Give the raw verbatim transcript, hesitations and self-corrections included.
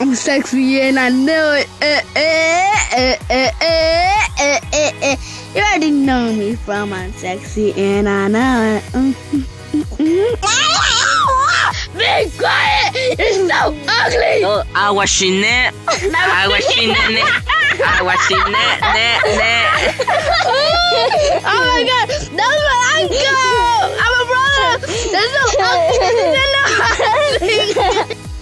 I'm sexy and I know it. Uh, uh, uh, uh, uh, uh, uh. You already know me from I'm sexy and I know it. Be quiet! You're so ugly! Oh, I was in it. I was in it. I was in it. Net, net. Oh my god, that's my uncle! I'm a brother! That's so ugly!